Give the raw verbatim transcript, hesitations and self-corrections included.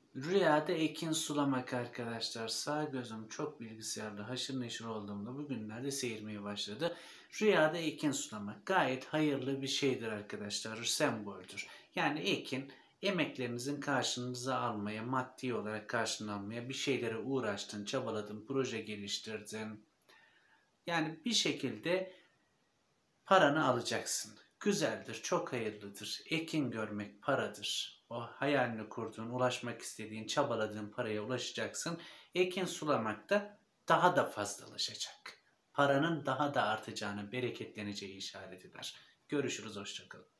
Rüyada ekin sulamak arkadaşlar. Sağ gözüm çok bilgisayarda haşır neşir olduğumda bugünlerde seyirmeye başladı. Rüyada ekin sulamak gayet hayırlı bir şeydir arkadaşlar. Semboldür. Yani ekin emeklerinizin karşınıza almaya, maddi olarak karşılığını almaya bir şeylere uğraştın, çabaladın, proje geliştirdin. Yani bir şekilde paranı alacaksın. Güzeldir, çok hayırlıdır. Ekin görmek paradır. O hayalini kurduğun, ulaşmak istediğin, çabaladığın paraya ulaşacaksın. Ekin sulamak da daha da fazlalaşacak. Paranın daha da artacağını, bereketleneceği işaret eder. Görüşürüz, hoşça kalın.